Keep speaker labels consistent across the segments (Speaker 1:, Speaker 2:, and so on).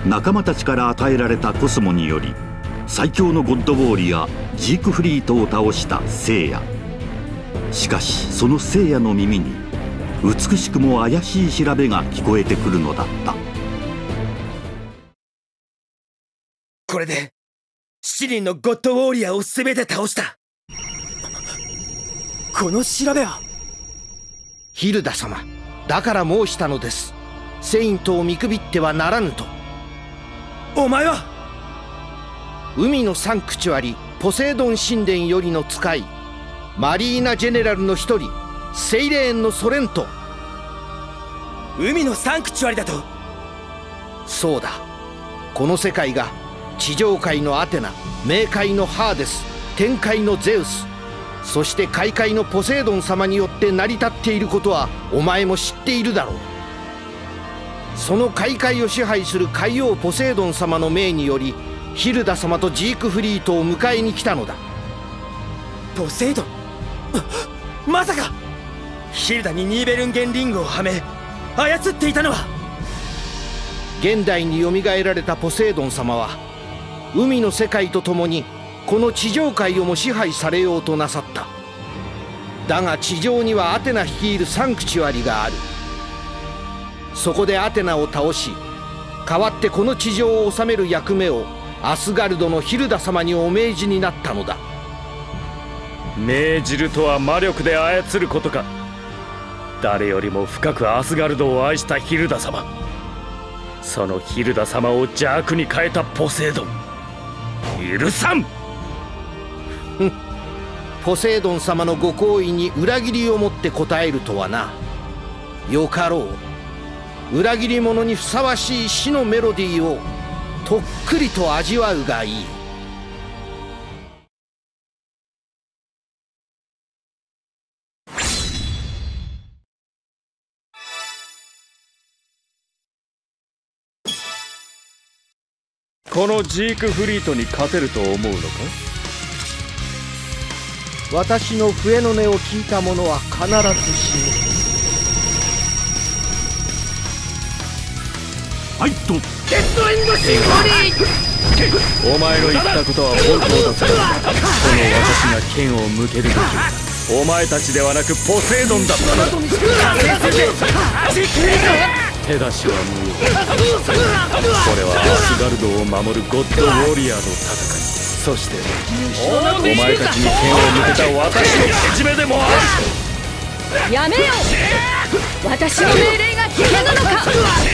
Speaker 1: 仲間たちから与えられたコスモにより最強のゴッドウォーリアジークフリートを倒した聖夜。しかしその聖夜の耳に美しくも怪しい調べが聞こえてくるのだった。
Speaker 2: これで7人のゴッドウォーリアを全て倒した。この調べは。
Speaker 3: ヒルダ様、だから申したのです。セイントを見くびってはならぬと。
Speaker 2: お前は
Speaker 3: 海のサンクチュアリポセイドン神殿よりの使い、マリーナ・ジェネラルの一人セイレーンのソレント。
Speaker 2: 海のサンクチュアリだと。
Speaker 3: そうだ。この世界が地上界のアテナ、冥界のハーデス、天界のゼウス、そして海界のポセイドン様によって成り立っていることはお前も知っているだろう。その海界を支配する海王ポセイドン様の命によりヒルダ様とジークフリートを迎えに来たのだ。
Speaker 2: ポセイドン、まさかヒルダにニーベルンゲンリングをはめ操っていたのは。
Speaker 3: 現代によみがえられたポセイドン様は海の世界とともにこの地上界をも支配されようとなさった。だが地上にはアテナ率いるサンクチュアリがある。そこでアテナを倒し、代わってこの地上を治める役目をアスガルドのヒルダ様にお命じになったのだ。
Speaker 4: 命じるとは魔力で操ることか。誰よりも深くアスガルドを愛したヒルダ様、そのヒルダ様を邪悪に変えたポセイドン、許さん。
Speaker 3: ポセイドン様のご好意に裏切りをもって応えるとはな。よかろう。裏切り者にふさわしい死のメロディーをとっくりと味わうがいい。
Speaker 4: このジークフリートに勝てると思うのか。
Speaker 3: 私の笛の音を聞いた者は必ず死ぬ。
Speaker 1: ファイト。
Speaker 5: デッドエンドシンフォニー。
Speaker 4: お前の言ったことは本当だぞ。この私が剣を向けるべきお前たちではなくポセイドンだったな。手出しは無用。これはアスガルドを守るゴッドウォーリアーの戦い、そしてお前たちに剣を向けた私のけじめでもあ
Speaker 5: る。やめよう。私の命令が聞けぬのか。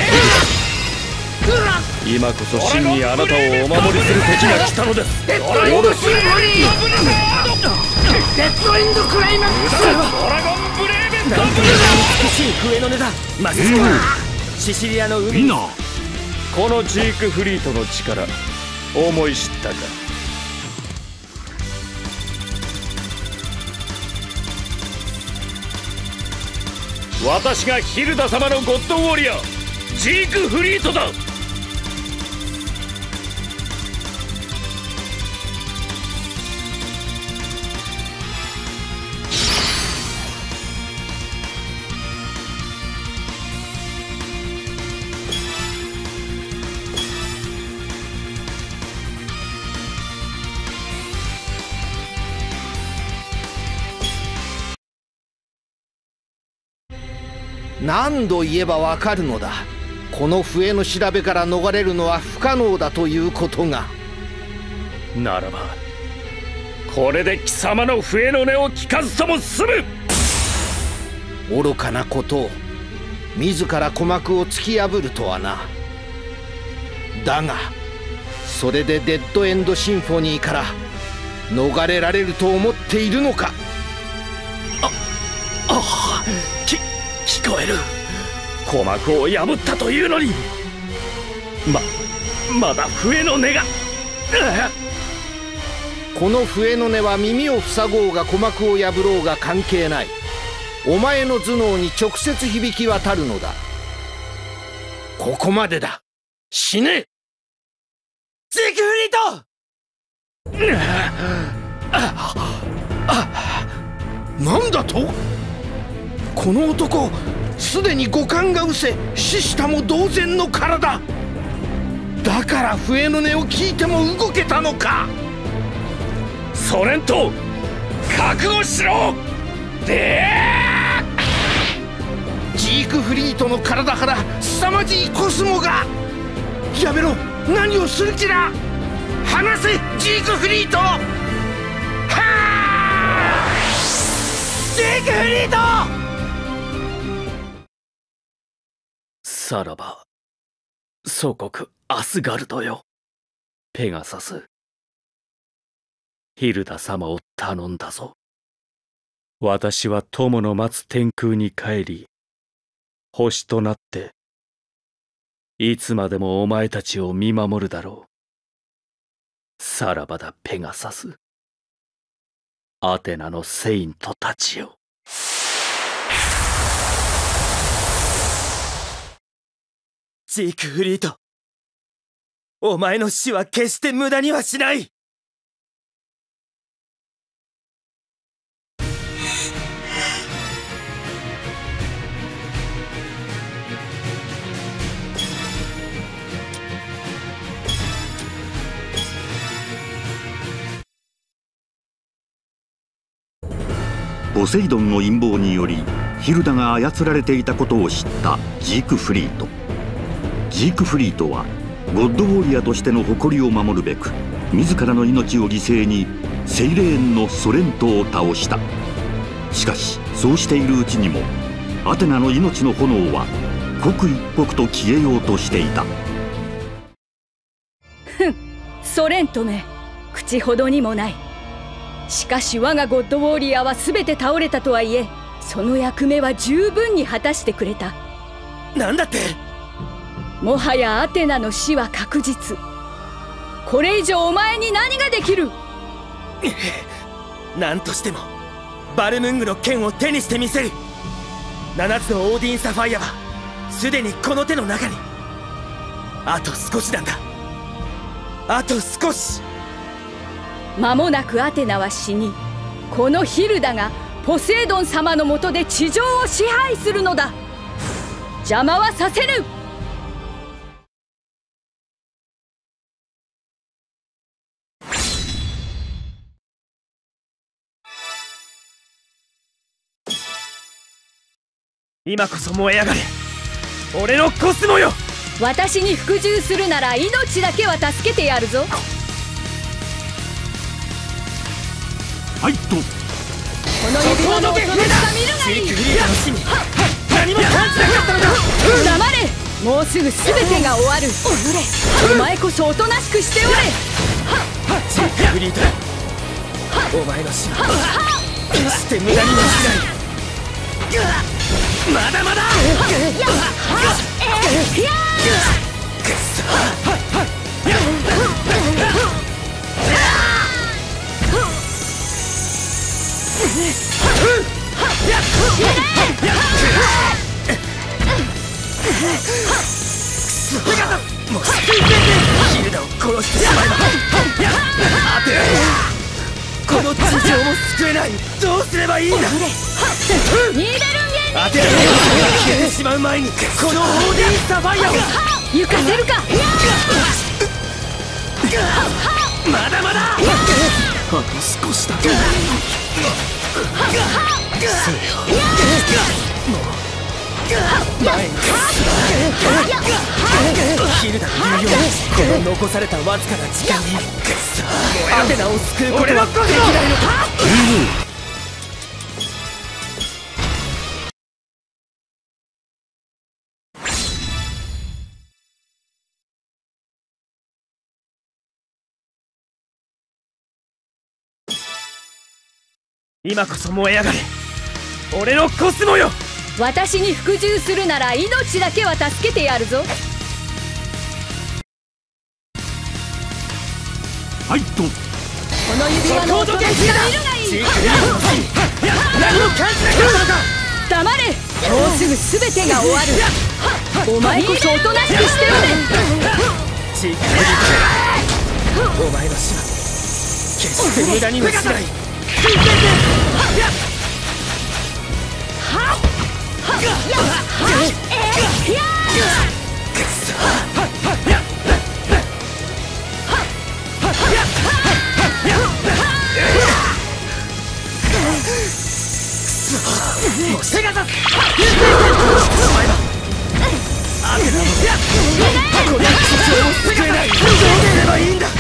Speaker 4: 今こそ真にあなたをお守りする時が来たのです。
Speaker 5: デッドエンドシンフォニー。デッドエンドクライマックス。
Speaker 2: ドラゴンブレーベント。美しい笛の音だ。まさしくシシリアの海。
Speaker 4: このジークフリートの力、思い知ったか。私がヒルダ様のゴッドウォーリアージークフリートだ。
Speaker 3: 何度言えばわかるのだ。この笛の調べから逃れるのは不可能だということが。
Speaker 4: ならばこれで貴様の笛の音を聞かずとも済む。
Speaker 3: 愚かなことを自ら鼓膜を突き破るとはな。だがそれでデッドエンドシンフォニーから逃れられると思っているのか。
Speaker 4: 聞こえる。鼓膜を破ったというのにまだ笛の音が。
Speaker 3: この笛の音は耳を塞ごうが鼓膜を破ろうが関係ない。お前の頭脳に直接響き渡るのだ。ここまでだ。死ね。
Speaker 2: ジークフリー
Speaker 3: ト。なんだと。この男すでに五感が失せ死したも同然の体。 だから笛の音を聞いても動けたのか。
Speaker 4: ソレント、覚悟しろ。
Speaker 3: ジークフリートの体から凄まじいコスモが。やめろ、何をする気だ。離せジークフリート。はあ、
Speaker 2: ジークフリート。
Speaker 4: さらば祖国アスガルドよ、ペガサス、ヒルダ様を頼んだぞ。私は友の待つ天空に帰り、星となっていつまでもお前たちを見守るだろう。さらばだペガサス、アテナのセイントたちよ。
Speaker 2: ジークフリート、お前の死は決して無駄にはしない。
Speaker 1: ポセイドンの陰謀によりヒルダが操られていたことを知ったジークフリート。ジークフリートはゴッドウォリアーとしての誇りを守るべく自らの命を犠牲にセイレーンのソレントを倒した。しかしそうしているうちにもアテナの命の炎は刻一刻と消えようとしていた。
Speaker 5: ふん、ソレントめ、口ほどにもない。しかし我がゴッドウォーリアーは全て倒れたとはいえ、その役目は十分に果たしてくれた。
Speaker 2: なんだって。
Speaker 5: もはやアテナの死は確実。これ以上お前に何ができる。
Speaker 2: 何としてもバルムングの剣を手にしてみせる。7つのオーディンサファイアはすでにこの手の中に。あと少しなんだ、あと少し。
Speaker 5: 間もなくアテナは死に、このヒルダがポセイドン様の下で地上を支配するのだ。邪魔はさせぬ。
Speaker 2: 今こそ燃え上がれ、俺のコスモよ。
Speaker 5: 私に服従するなら命だけは助けてやるぞ。
Speaker 1: はいと、
Speaker 5: この指輪の恐ろしさ見るがいい。
Speaker 2: ジークフリートの死に何も感じなかったのだ。
Speaker 5: 黙れ、もうすぐ全てが終わる。お前こそおとなしくしておれ。
Speaker 2: ジークフリート、お前の死は決して無駄にはしない。まだまだ。もうヒルダを殺してしまえばアテナこの地上も救えない。どうすればいいんだ。
Speaker 5: ニーベルンゲン
Speaker 2: アテナの命が消えてしまう前にこのオーディンサファイアを
Speaker 5: 行かせるか。
Speaker 2: まだまだ。あと少しだ。前にヒルダの言うようにこの残されたわずかな時間にアテナを救うことはできないのか。今こそ燃え上がれ、俺のコスモよ。
Speaker 5: 私に服従するなら命だけは助けてやるぞ。
Speaker 1: はいと、
Speaker 5: この指輪の恐ろしさ見るがいい。
Speaker 2: ジークフリートの死に何も感じなかったのか。
Speaker 5: 黙れ、もうすぐ全てが終わる。お前こそおとなしくしておれ。
Speaker 2: ジークフリート、お前の死は決して無駄にはしない。 セガサスお前はアテナのこの地上を救えない。どうすればいいんだ。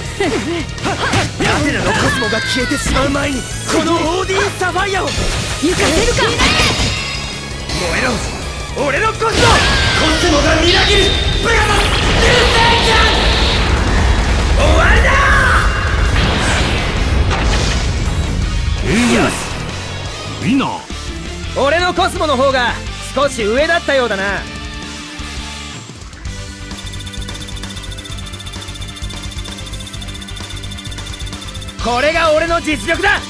Speaker 2: アテナのコスモが消えてしまう前にこのオーディン・サファイアを
Speaker 5: 行かせるか。
Speaker 2: 燃えろ俺のコスモ。コスモがみなぎるペガサス流星キャン。終わりだ。
Speaker 1: よしウィナー。
Speaker 2: 俺のコスモの方が少し上だったようだな。これが俺の実力だ。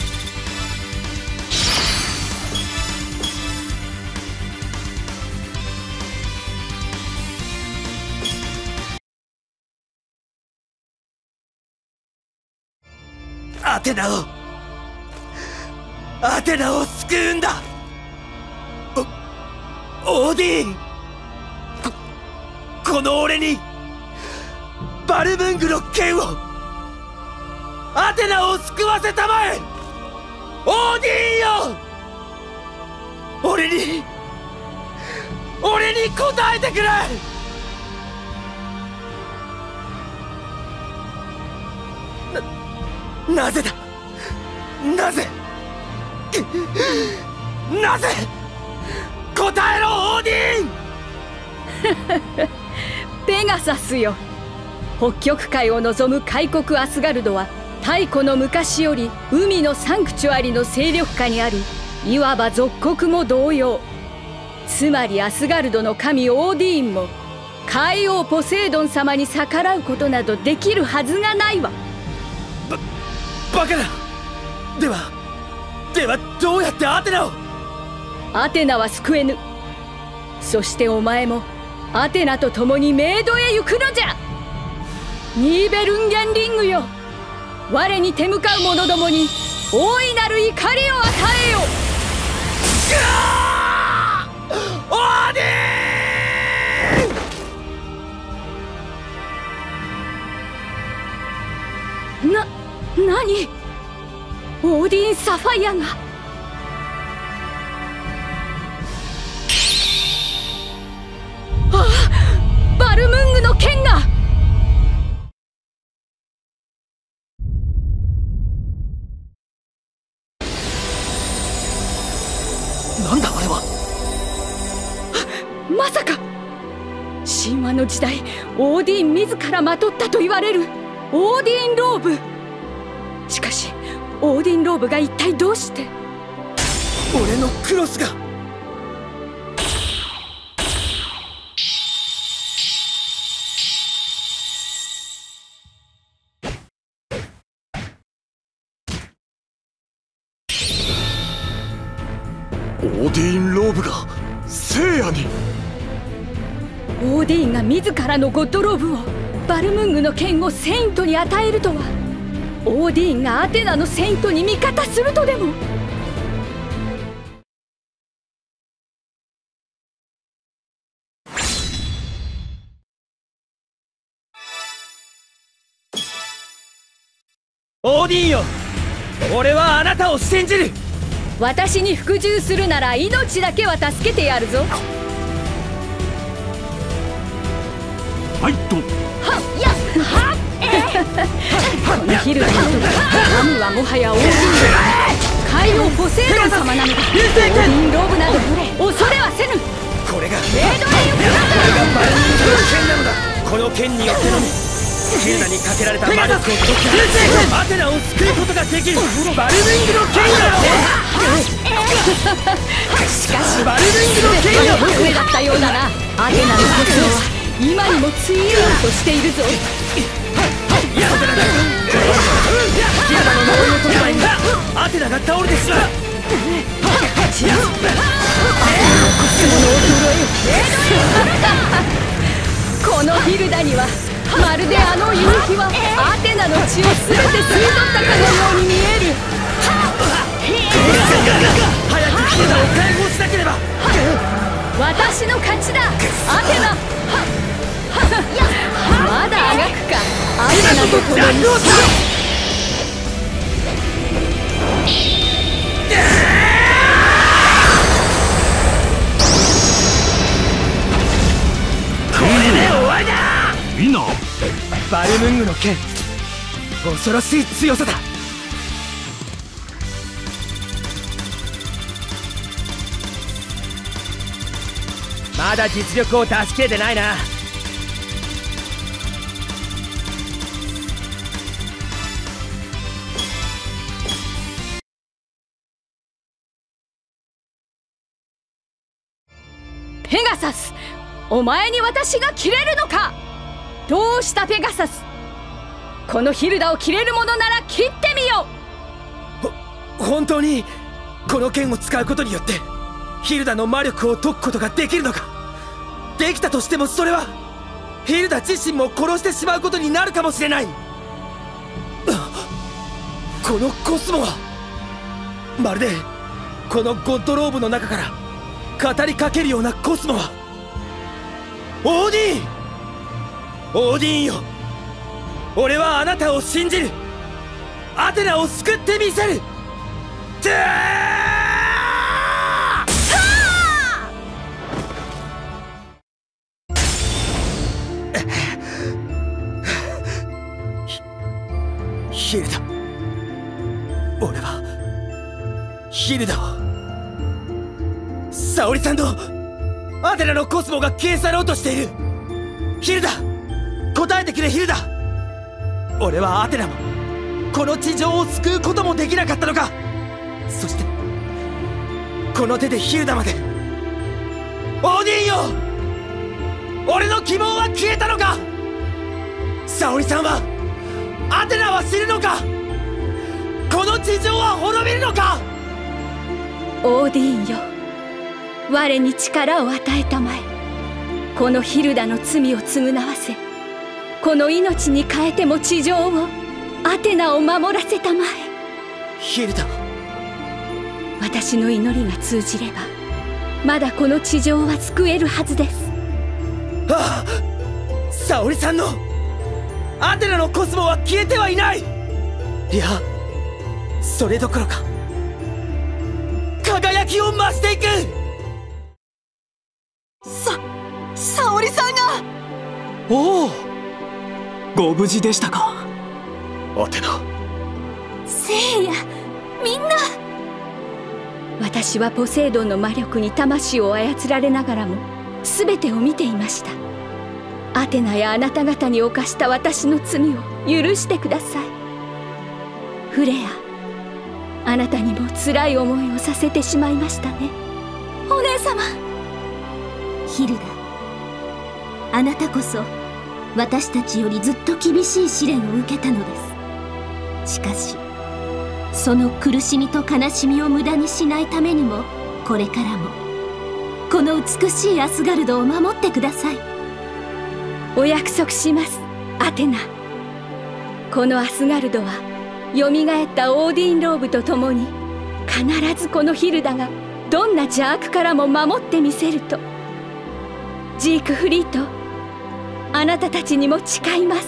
Speaker 2: アテナを救うんだ。オーディン、この俺にバルムングの剣を、アテナを救わせたまえ。オーディンよ、俺に答えてくれ。なぜだ。なぜ答えろオーディン。
Speaker 5: ペガサスよ、北極海を望む開国アスガルドは太古の昔より海のサンクチュアリの勢力下にある、いわば属国も同様。つまりアスガルドの神オーディーンも海王ポセイドン様に逆らうことなどできるはずがないわ。
Speaker 2: バカだ。ではどうやってアテナを。
Speaker 5: アテナは救えぬ。そしてお前もアテナと共にメイドへ行くのじゃ。ニーベルンゲンリングよ、我に手向かう者どもに大いなる怒りを与えよ。
Speaker 2: オーデ
Speaker 5: ィーン。何？オーディン・サファイアが。バルムングの剣が。
Speaker 2: なんだあれは。
Speaker 5: まさか神話の時代、オーディン自らまとったと言われるオーディンローブ。しかしオーディンローブが一体どうして。
Speaker 2: 俺のクロスが。
Speaker 6: オーディンローブが聖夜に。
Speaker 5: オーディンが自らのゴッドローブを、バルムングの剣をセイントに与えるとは。オーディンがアテナのセイントに味方するとでも。
Speaker 2: オーディンよ、俺はあなたを信じる。
Speaker 5: 私に服従するなら命だけは助けてやるぞ。
Speaker 1: ファイト。
Speaker 5: このヒルダの神はもはやオーディン海王ポセイドン様なのだ。オーディンローブなど恐れはせぬ。
Speaker 2: これが
Speaker 5: メイドへ行く
Speaker 2: バルムングの剣なのだ。この剣によってのみヒルダにかけられた魔力を解き放ち、アテナを救うことができるバルムングの剣だ。
Speaker 5: しかし
Speaker 2: バルムングの剣よ、
Speaker 5: 上だったようだな。アテナの骨は今にもついようとしているぞ。
Speaker 2: ヒルダの呪いを解けばいいんだ。アテナが倒れてしまう。
Speaker 5: アテナのコスモの衰えを。このヒルダにはまるであの夕日はアテナの血を全て吸い取ったかのように見える。
Speaker 2: 早くヒルダを解放しなければ。
Speaker 5: 私の勝ちだアテナ。まだあがくかアテナと共に。
Speaker 2: こルムングの剣、恐ろしい強さだ。まだ実力を出し切れてないな。
Speaker 5: ペガサス、お前に私が切れるのか。どうしたペガサス。このヒルダを切れるものなら切ってみよ
Speaker 2: う。本当にこの剣を使うことによってヒルダの魔力を解くことができるのか。できたとしてもそれはヒルダ自身も殺してしまうことになるかもしれない。このコスモはまるでこのゴッドローブの中から語りかけるようなコスモはオーディーン。オーディーンよ、俺はあなたを信じる。アテナを救ってみせる。ヒルダ、俺はヒルダを、沙織さんとアテナのコスモが消え去ろうとしている。ヒルダ、答えてくれヒルダ。俺はアテナもこの地上を救うこともできなかったのか。そしてこの手でヒルダまで。オーディーンよ、俺の希望は消えたのか。沙織さんは、アテナは死ぬのか。この地上は滅びるのか。
Speaker 5: オーディーンよ、我に力を与えたまえ。このヒルダの罪を償わせ、この命に変えても地上を、アテナを守らせたまえ。
Speaker 2: ヒルダ、
Speaker 5: 私の祈りが通じればまだこの地上は救えるはずです。
Speaker 2: ああ、沙織さんのアテナのコスモは消えてはいない。いや、それどころか輝きを増していく。
Speaker 7: 沙織さんが。
Speaker 6: おお、ご無事でしたか。
Speaker 2: アテナ、
Speaker 5: 聖夜、みんな。私はポセイドンの魔力に魂を操られながらも全てを見ていました。アテナやあなた方に犯した私の罪を許してください。フレア、あなたにも辛い思いをさせてしまいましたね。
Speaker 7: お姉様。
Speaker 8: ヒルダ、あなたこそ私たちよりずっと厳しい試練を受けたのです。しかしその苦しみと悲しみを無駄にしないためにも、これからもこの美しいアスガルドを守ってください。
Speaker 5: お約束します、アテナ。このアスガルドはよみがえったオーディンローブと共に必ずこのヒルダがどんな邪悪からも守ってみせると。ジークフリート、あなたたちにも誓います。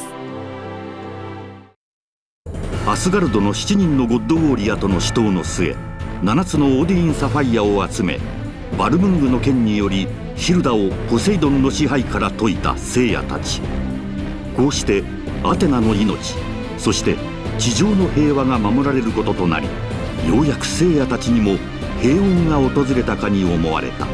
Speaker 1: アスガルドの7人のゴッドウォーリアとの死闘の末、7つのオーディーン・サファイアを集め、バルムングの剣によりヒルダをポセイドンの支配から解いた聖夜たち。こうしてアテナの命、そして地上の平和が守られることとなり、ようやく聖夜たちにも平穏が訪れたかに思われた。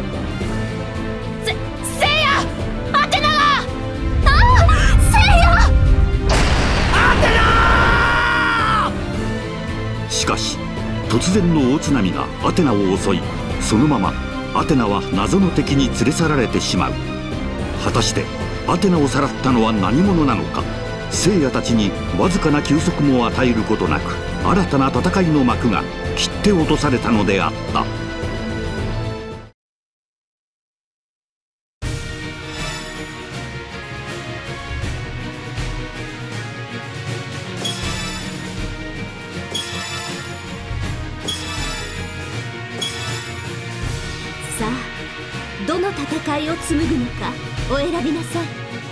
Speaker 7: 聖夜、アテナが。ああ、聖夜、
Speaker 2: アテナ。
Speaker 1: しかし突然の大津波がアテナを襲い、そのままアテナは謎の敵に連れ去られてしまう。果たしてアテナをさらったのは何者なのか。聖夜たちにわずかな休息も与えることなく、新たな戦いの幕が切って落とされたのであった。
Speaker 8: さあ、どの戦いを紡ぐのかお選びなさい。